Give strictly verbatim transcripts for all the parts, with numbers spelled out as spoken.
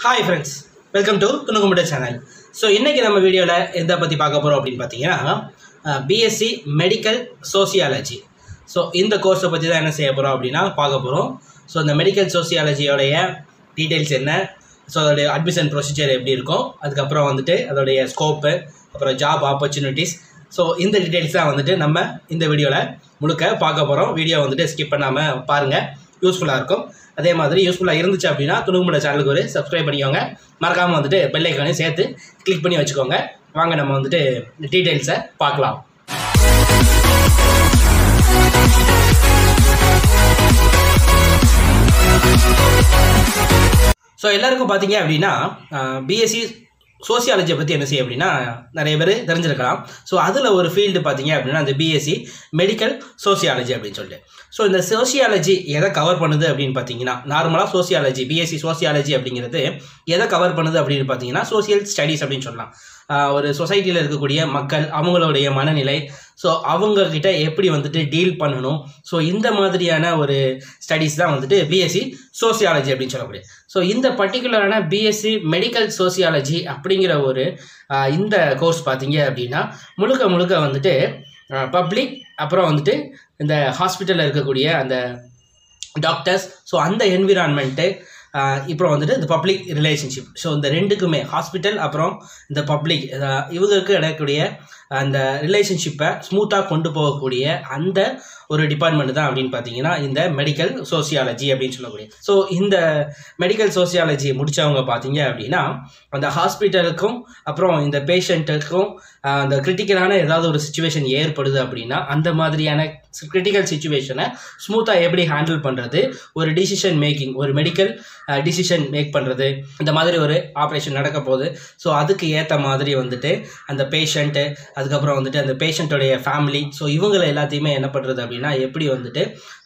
Hi friends, welcome to Thunukumotai channel. So இன்னைக்கு நம்ம வீடியோல எந்த பத்தி பார்க்க போறோம் அப்படினு பாத்தீங்கன்னா Bsc Medical Sociology. So இந்த கோர்ஸ் பத்தி தான் என்ன செய்ய போறோம் அப்படினா பார்க்க போறோம். So இந்த Medical Sociology உடைய டீடைல்ஸ் என்ன, so அதோட அட்மிஷன் ப்ரொசீஜர் எப்படி இருக்கும், அதுக்கு அப்புறம் வந்துட்டு அதோட ஸ்கோப், அப்புறம் ஜாப் ஆப்பர்சூனிட்டிஸ், so இந்த டீடைல்ஸ் தான் வந்துட்டு நம்ம இந்த வீடியோல முழுக்க பார்க்க போறோம். வீடியோ வந்துட்டு ஸ்கிப் பண்ணாம பாருங்க, யூஸ்ஃபுல்லா இருக்கும். அதே மாதிரி யூஸ்ஃபுல்லா இருந்துச்சு அப்படினா Thunukumotai சேனலுக்கு ஒரு சப்ஸ்கிரைப் பண்ணிக்கோங்க. மறக்காம வந்துட்டு பெல் ஐகானை சேர்த்து கிளிக் பண்ணி வச்சுக்கோங்க. வாங்க நம்ம வந்துட்டு டீடைல்ஸை பார்க்கலாம். ஸோ எல்லாருக்கும் பார்த்தீங்க அப்படின்னா பிஎஸ்சி சோசியாலஜியை பற்றி என்ன செய்ய அப்படின்னா நிறைய பேர் தெரிஞ்சிருக்கலாம். ஸோ அதில் ஒரு ஃபீல்டு பார்த்தீங்க அப்படின்னா அந்த பிஎஸ்சி மெடிக்கல் சோசியாலஜி அப்படின்னு சொல்லிட்டு. ஸோ இந்த சோசியாலஜி எதை கவர் பண்ணுது அப்படின்னு பார்த்தீங்கன்னா, நார்மலாக சோசியாலஜி பிஎஸ்சி சோசியாலஜி அப்படிங்கிறது எதை கவர் பண்ணுது அப்படின்னு பார்த்தீங்கன்னா சோசியல் ஸ்டடீஸ் அப்படின்னு சொல்லலாம். ஒரு சொசைட்டியில் இருக்கக்கூடிய மக்கள், அவங்களுடைய மனநிலை, ஸோ அவங்கக்கிட்ட எப்படி வந்துட்டு டீல் பண்ணணும், ஸோ இந்த மாதிரியான ஒரு ஸ்டடீஸ் தான் வந்துட்டு பிஎஸ்சி சோசியாலஜி அப்படின்னு சொல்லக்கூடிய. ஸோ இந்த பர்டிகுலரான பிஎஸ்சி மெடிக்கல் சோசியாலஜி அப்படிங்கிற ஒரு இந்த கோர்ஸ் பார்த்தீங்க அப்படின்னா முழுக்க முழுக்க வந்துட்டு பப்ளிக், அப்புறம் வந்துட்டு இந்த ஹாஸ்பிட்டலில் இருக்கக்கூடிய அந்த டாக்டர்ஸ், ஸோ அந்த என்விரான்மெண்ட்டு, இப்போ வந்துட்டு இந்த பப்ளிக் ரிலேஷன்ஷிப், ஸோ இந்த ரெண்டுக்குமே ஹாஸ்பிட்டல் அப்புறம் இந்த பப்ளிக் இவங்களுக்கு இடக்கூடிய அந்த ரிலேஷன்ஷிப்பை ஸ்மூத்தாக கொண்டு போகக்கூடிய அந்த ஒரு டிபார்ட்மெண்ட் தான் அப்படின்னு பார்த்தீங்கன்னா இந்த மெடிக்கல் சோசியாலஜி அப்படின்னு சொல்லக்கூடிய. ஸோ இந்த மெடிக்கல் சோசியாலஜி முடித்தவங்க பார்த்தீங்க அப்படின்னா அந்த ஹாஸ்பிட்டலுக்கும் அப்புறம் இந்த பேஷண்ட்டுக்கும் அந்த கிரிட்டிக்கலான ஏதாவது ஒரு சுச்சுவேஷன் ஏற்படுது அப்படின்னா அந்த மாதிரியான கிரிட்டிக்கல் சுச்சுவேஷனை ஸ்மூத்தாக எப்படி ஹேண்டில் பண்ணுறது, ஒரு டிசிஷன் மேக்கிங், ஒரு மெடிக்கல் டிசிஷன் மேக் பண்ணுறது, இந்த மாதிரி ஒரு ஆப்ரேஷன் நடக்க போகுது. ஸோ அதுக்கு ஏற்ற மாதிரி வந்துட்டு அந்த பேஷண்ட்டு, அதுக்கப்புறம் வந்துட்டு அந்த பேஷண்ட்டோடைய ஃபேமிலி, ஸோ இவங்களை எல்லாத்தையுமே என்ன பண்ணுறது அப்படின்னா எப்படி வந்துட்டு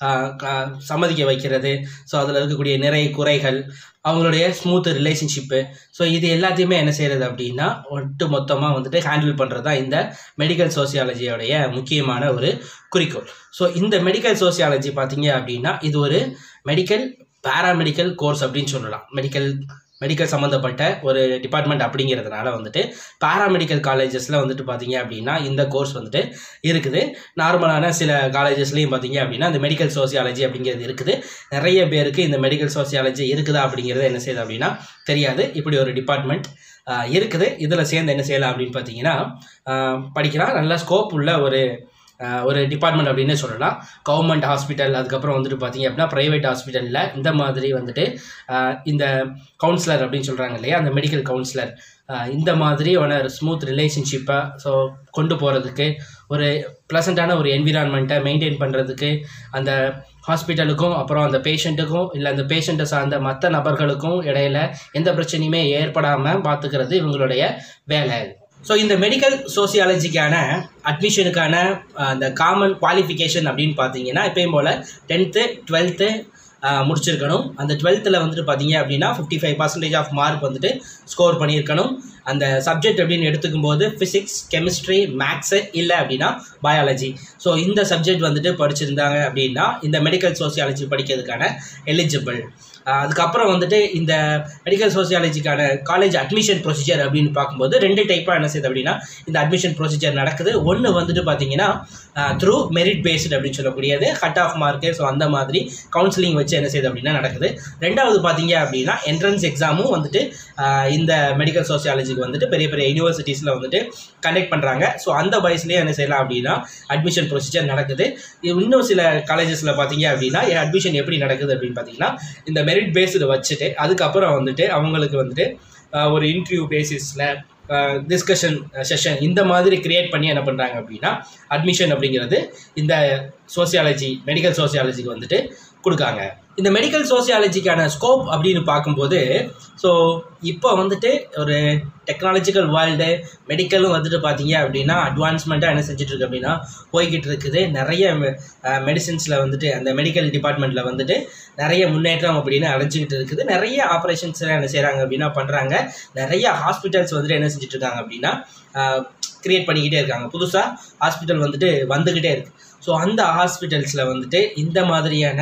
சம்மதிக்க வைக்கிறது, ஸோ அதில் இருக்கக்கூடிய நிறைய குறைகள், அவங்களுடைய ஸ்மூத் ரிலேஷன்ஷிப்பு, ஸோ இது எல்லாத்தையுமே என்ன செய்கிறது அப்படின்னா ஒட்டு மொத்தமாக வந்துட்டு ஹேண்டில் பண்ணுறது தான் இந்த மெடிக்கல் சோசியாலஜியோடைய முக்கியமான ஒரு குறிக்கோள். ஸோ இந்த மெடிக்கல் சோசியாலஜி பார்த்தீங்க அப்படின்னா இது ஒரு மெடிக்கல் பாராமெடிக்கல் கோர்ஸ் அப்படின்னு சொல்லலாம். மெடிக்கல் மெடிக்கல் சம்மந்தப்பட்ட ஒரு டிபார்ட்மெண்ட் அப்படிங்கிறதுனால வந்துட்டு பாராமெடிக்கல் காலேஜஸில் வந்துட்டு பார்த்தீங்க அப்படின்னா இந்த கோர்ஸ் வந்துட்டு இருக்குது. நார்மலான சில காலேஜஸ்லேயும் பார்த்தீங்க அப்படின்னா இந்த மெடிக்கல் சோசியாலஜி அப்படிங்கிறது இருக்குது. நிறைய பேருக்கு இந்த மெடிக்கல் சோசியாலஜி இருக்குதா அப்படிங்கிறது என்ன செய்யுது அப்படின்னா தெரியாது. இப்படி ஒரு டிபார்ட்மெண்ட் இருக்குது. இதில் சேர்ந்து என்ன செய்யலாம் அப்படின்னு பார்த்தீங்கன்னா படிக்கலாம். நல்ல ஸ்கோப் உள்ள ஒரு ஒரு டிபார்ட்மெண்ட் அப்படின்னு சொல்லலாம். கவர்மெண்ட் ஹாஸ்பிட்டல், அதுக்கப்புறம் வந்துட்டு பார்த்தீங்க அப்படின்னா ப்ரைவேட் ஹாஸ்பிட்டலில் இந்த மாதிரி வந்துட்டு இந்த கவுன்சிலர் அப்படின்னு சொல்கிறாங்க இல்லையா, அந்த மெடிக்கல் கவுன்சிலர், இந்த மாதிரி ஒரு ஸ்மூத் ரிலேஷன்ஷிப்பை ஸோ கொண்டு போகிறதுக்கு, ஒரு ப்ளசண்ட்டான ஒரு என்விரான்மெண்ட்டை மெயின்டைன் பண்ணுறதுக்கு அந்த ஹாஸ்பிட்டலுக்கும் அப்புறம் அந்த பேஷண்ட்டுக்கும் இல்லை அந்த பேஷண்ட்டை சார்ந்த மற்ற நபர்களுக்கும் இடையில எந்த பிரச்சனையுமே ஏற்படாமல் பார்த்துக்கிறது இவங்களுடைய வேலை. ஸோ இந்த மெடிக்கல் சோசியாலஜிக்கான அட்மிஷனுக்கான அந்த காமன் குவாலிஃபிகேஷன் அப்படின்னு பார்த்தீங்கன்னா எப்பயும் போல் டென்த்து டுவெல்த்து முடிச்சிருக்கணும். அந்த டுவெல்த்தில் வந்துட்டு பார்த்தீங்க அப்படின்னா fifty five percentage of mark வந்துட்டு ஸ்கோர் பண்ணியிருக்கணும். அந்த சப்ஜெக்ட் அப்படின்னு எடுத்துக்கும் போது ஃபிசிக்ஸ், கெமிஸ்ட்ரி, மேக்ஸு இல்லை அப்படின்னா பயாலஜி, ஸோ இந்த சப்ஜெக்ட் வந்துட்டு படிச்சிருந்தாங்க அப்படின்னா இந்த மெடிக்கல் சோசியாலஜி படிக்கிறதுக்கான எலிஜிபிள். அதுக்கப்புறம் வந்துட்டு இந்த மெடிக்கல் சோசியாலஜிக்கான காலேஜ் அட்மிஷன் ப்ரொசீஜர் அப்படின்னு பார்க்கும்போது ரெண்டு டைப்பாக என்ன செய்யுது அப்படின்னா இந்த அட்மிஷன் ப்ரொசீஜர் நடக்குது. ஒன்று வந்துட்டு பார்த்தீங்கன்னா த்ரூ மெரிட் பேஸ்டு அப்படின்னு சொல்லக்கூடியது, கட் ஆஃப் மார்க்கு, ஸோ அந்த மாதிரி கவுன்சிலிங் வச்சு என்ன செய்யுது அப்படின்னா நடக்குது. ரெண்டாவது பார்த்தீங்க அப்படின்னா என்ட்ரன்ஸ் எக்ஸாமும் வந்துட்டு இந்த மெடிக்கல் சோசியாலஜிக்கு வந்துட்டு பெரிய பெரிய யூனிவர்சிட்டிஸில் வந்துட்டு கண்டக்ட் பண்ணுறாங்க. ஸோ அந்த வயசுலேயே என்ன செய்யலாம் அப்படின்னா அட்மிஷன் ப்ரொசீஜர் நடக்குது. இன்னும் சில காலேஜஸில் பார்த்தீங்க அப்படின்னா அட்மிஷன் எப்படி நடக்குது அப்படின்னு பார்த்தீங்கன்னா இந்த மெரிட் பேஸ்டு வச்சுட்டு அதுக்கப்புறம் வந்துட்டு அவங்களுக்கு வந்துட்டு ஒரு இன்டர்வியூ பேசிஸில் டிஸ்கஷன் செஷன் இந்த மாதிரி கிரியேட் பண்ணி என்ன பண்ணுறாங்க அப்படின்னா அட்மிஷன் அப்படிங்கிறது இந்த சோசியாலஜி மெடிக்கல் சோசியாலஜிக்கு வந்துட்டு கொடுக்காங்க. இந்த மெடிக்கல் சோசியாலஜிக்கான ஸ்கோப் அப்படின்னு பார்க்கும்போது ஸோ இப்போ வந்துட்டு ஒரு டெக்னாலஜிக்கல் வேர்ல்டு மெடிக்கலும் வந்துட்டு பார்த்தீங்க அப்படின்னா அட்வான்ஸ்மெண்ட்டாக என்ன செஞ்சிட்ருக்கு அப்படின்னா போய்கிட்டு இருக்குது. நிறைய மெடிசின்ஸில் வந்துட்டு அந்த மெடிக்கல் டிபார்ட்மெண்ட்டில் வந்துட்டு நிறைய முன்னேற்றம் அப்படின்னு அடைஞ்சிக்கிட்டு இருக்குது. நிறைய ஆப்ரேஷன்ஸ் என்ன செய்கிறாங்க அப்படின்னா பண்ணுறாங்க. நிறைய ஹாஸ்பிட்டல்ஸ் வந்துட்டு என்ன செஞ்சிட்ருக்காங்க அப்படின்னா கிரியேட் பண்ணிக்கிட்டே இருக்காங்க. புதுசாக ஹாஸ்பிட்டல் வந்துட்டு வந்துக்கிட்டே இருக்குது. ஸோ அந்த ஹாஸ்பிட்டல்ஸில் வந்துட்டு இந்த மாதிரியான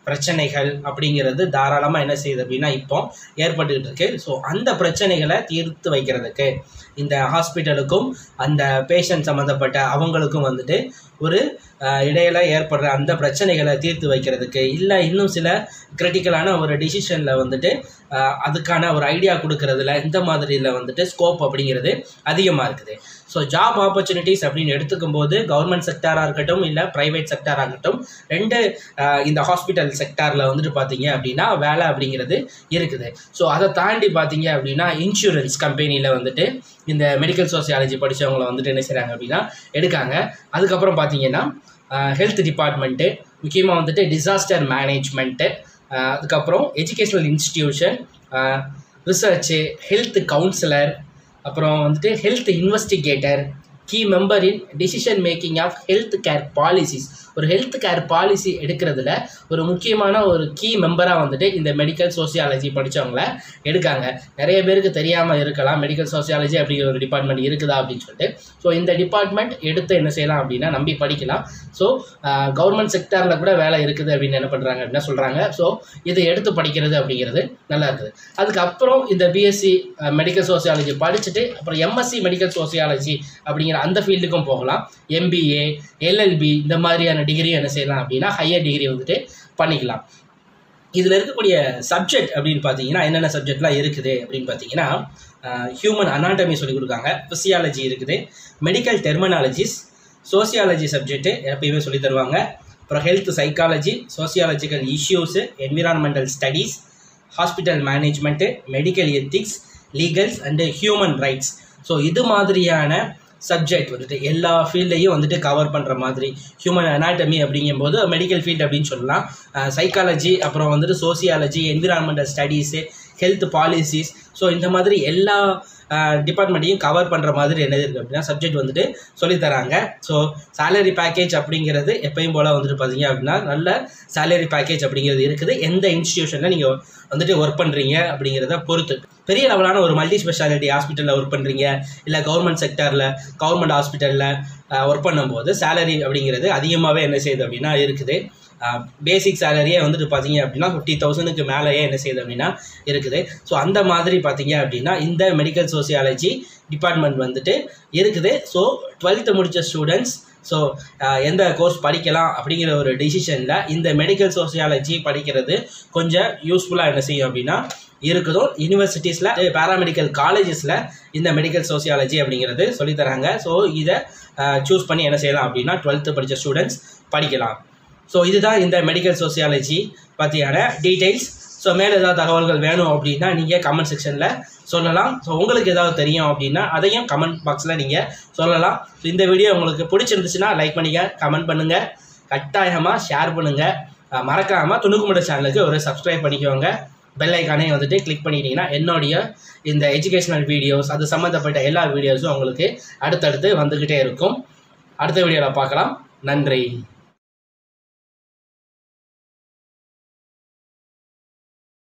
பிரச்சனைகள் அப்படிங்கிறது தாராளமாக என்ன செய்யுது அப்படின்னா இப்போ ஏற்பட்டுக்கிட்டு இருக்கு. ஸோ அந்த பிரச்சனைகளை தீர்த்து வைக்கிறதுக்கு இந்த ஹாஸ்பிட்டலுக்கும் அந்த பேஷண்ட் சம்மந்தப்பட்ட அவங்களுக்கும் வந்துட்டு ஒரு இடையில ஏற்படுற அந்த பிரச்சனைகளை தீர்த்து வைக்கிறதுக்கு, இல்லை இன்னும் சில கிரிட்டிக்கலான ஒரு டிசிஷனில் வந்துட்டு அதுக்கான ஒரு ஐடியா கொடுக்கறதுல இந்த மாதிரியில் வந்துட்டு ஸ்கோப் அப்படிங்கிறது அதிகமாக இருக்குது. ஸோ ஜாப் ஆப்பர்ச்சுனிட்டிஸ் அப்படின்னு எடுத்துக்கும் போது கவர்மெண்ட் செக்டாராக இருக்கட்டும் இல்லை ப்ரைவேட் செக்டாராக இருக்கட்டும், ரெண்டு இந்த ஹாஸ்பிட்டல் செக்டாரில் வந்துட்டு பார்த்தீங்க அப்படின்னா வேலை அப்படிங்கிறது இருக்குது. ஸோ அதை தாண்டி பார்த்தீங்க அப்படின்னா இன்சூரன்ஸ் கம்பெனியில் வந்துட்டு இந்த மெடிக்கல் சோசியாலஜி படித்தவங்களை வந்துட்டு என்ன செய்கிறாங்க அப்படின்னா எடுக்காங்க. அதுக்கப்புறம் பார்த்தீங்கன்னா ஹெல்த் டிபார்ட்மெண்ட்டு, முக்கியமாக வந்துட்டு டிசாஸ்டர் மேனேஜ்மெண்ட்டு, அதுக்கப்புறம் educational institution, research, health counsellor, அப்புறம் வந்துட்டு health investigator, key member in decision making of health care policies. ஒரு ஹெல்த் கேர் பாலிசி எடுக்கிறதுல ஒரு முக்கியமான ஒரு கீ மெம்பராக வந்துட்டு இந்த மெடிக்கல் சோசியாலஜி படித்தவங்கள எடுக்காங்க. நிறைய பேருக்கு தெரியாமல் இருக்கலாம் மெடிக்கல் சோசியாலஜி அப்படிங்கிற ஒரு டிபார்ட்மெண்ட் இருக்குதா அப்படின்னு சொல்லிட்டு. ஸோ இந்த டிபார்ட்மெண்ட் எடுத்து என்ன செய்யலாம் அப்படின்னா நம்பி படிக்கலாம். ஸோ கவர்மெண்ட் செக்டாரில் கூட வேலை இருக்குது அப்படின்னு என்ன பண்ணுறாங்க அப்படின்னா சொல்கிறாங்க. ஸோ இதை எடுத்து படிக்கிறது அப்படிங்கிறது நல்லா இருக்குது. அதுக்கப்புறம் இந்த பிஎஸ்சி மெடிக்கல் சோசியாலஜி படிச்சுட்டு அப்புறம் எம்எஸ்சி மெடிக்கல் சோசியாலஜி அப்படிங்கிற அந்த ஃபீல்டுக்கும் போகலாம். எம்பிஏ, எல்எல்பி இந்த மாதிரியான டிகிரி என்ன செய்யலாம் அப்படின்னா ஹையர் டிகிரி வந்துட்டு பண்ணிக்கலாம். இதில் இருக்கக்கூடிய சப்ஜெக்ட் அப்படின்னு பார்த்தீங்கன்னா என்னென்ன சப்ஜெக்ட்லாம் இருக்குது அப்படின்னு பார்த்தீங்கன்னா ஹியூமன் அனாட்டமி சொல்லிக் கொடுக்காங்க, ஃபிசியாலஜி இருக்குது, மெடிக்கல் டெர்மினாலஜிஸ், சோசியாலஜி சப்ஜெக்ட்டு எப்பயுமே சொல்லி தருவாங்க, அப்புறம் health psychology, sociological issues, environmental studies, hospital management, medical ethics, legals and human rights. So இது மாதிரியான சப்ஜெக்ட் வந்துட்டு எல்லா ஃபீல்டையும் வந்துட்டு கவர் பண்ணுற மாதிரி ஹியூமன் அனாட்டமி அப்படிங்கும்போது மெடிக்கல் ஃபீல்டு அப்படின்னு சொல்லலாம். சைக்காலஜி, அப்புறம் வந்துட்டு sociology, environmental studies, health policies, so இந்த மாதிரி எல்லா டிபார்ட்மெண்ட்டையும் கவர் பண்ணுற மாதிரி என்ன இருக்குது அப்படின்னா சப்ஜெக்ட் வந்துட்டு சொல்லித்தராங்க. ஸோ சேலரி பேக்கேஜ் அப்படிங்கிறது எப்பயும் போல் வந்துட்டு பார்த்தீங்க அப்படின்னா நல்ல சேலரி பேக்கேஜ் அப்படிங்கிறது இருக்குது. எந்த இன்ஸ்டிடியூஷனில் நீங்கள் வந்துட்டு ஒர்க் பண்ணுறீங்க அப்படிங்கிறத பொறுத்து. பெரிய லெவலான ஒரு மல்டி ஸ்பெஷாலிட்டி ஹாஸ்பிட்டலில் ஒர்க் பண்ணுறீங்க, இல்லை கவர்மெண்ட் செக்டரில் கவர்மெண்ட் ஹாஸ்பிட்டலில் ஒர்க் பண்ணும்போது சேலரி அப்படிங்கிறது அதிகமாகவே என்ன செய்யுது அப்படின்னா இருக்குது. பேசிக் சேலரியே வந்துட்டு பார்த்தீங்க அப்படின்னா ஃபிஃப்டி தௌசண்ட்க்கு மேலேயே என்ன செய்யுது அப்படின்னா இருக்குது. ஸோ அந்த மாதிரி பார்த்தீங்க அப்படின்னா இந்த மெடிக்கல் சோசியாலஜி டிபார்ட்மெண்ட் வந்துட்டு இருக்குது. ஸோ டுவெல்த்து முடித்த ஸ்டூடெண்ட்ஸ் ஸோ எந்த கோர்ஸ் படிக்கலாம் அப்படிங்கிற ஒரு டிசிஷனில் இந்த மெடிக்கல் சோசியாலஜி படிக்கிறது கொஞ்சம் யூஸ்ஃபுல்லாக என்ன செய்யும் அப்படின்னா இருக்குதோ. யூனிவர்சிட்டிஸில், பாராமெடிக்கல் காலேஜஸில் இந்த மெடிக்கல் சோசியாலஜி அப்படிங்கிறது சொல்லித்தராங்க. ஸோ இதை சூஸ் பண்ணி என்ன செய்யலாம் அப்படின்னா டுவெல்த்து படித்த ஸ்டூடெண்ட்ஸ் படிக்கலாம். ஸோ இதுதான் இந்த மெடிக்கல் சோசியாலஜி பற்றியான டீட்டெயில்ஸ். ஸோ மேலே ஏதாவது தகவல்கள் வேணும் அப்படின்னா நீங்கள் கமெண்ட் செக்ஷனில் சொல்லலாம். ஸோ உங்களுக்கு ஏதாவது தெரியும் அப்படின்னா அதையும் கமெண்ட் பாக்ஸில் நீங்கள் சொல்லலாம். ஸோ இந்த வீடியோ உங்களுக்கு பிடிச்சிருந்துச்சுன்னா லைக் பண்ணிக்க, கமெண்ட் பண்ணுங்கள், கட்டாயமாக ஷேர் பண்ணுங்கள், மறக்காமல் துணுக்குமுட்டாய் சேனலுக்கு ஒரு சப்ஸ்கிரைப் பண்ணிக்கோங்க. பெல் ஐக்கானே வந்துட்டு கிளிக் பண்ணிட்டீங்கன்னா என்னுடைய இந்த எஜுகேஷனல் வீடியோஸ் அது சம்மந்தப்பட்ட எல்லா வீடியோஸும் உங்களுக்கு அடுத்தடுத்து வந்துக்கிட்டே இருக்கும். அடுத்த வீடியோவில் பார்க்கலாம். நன்றி.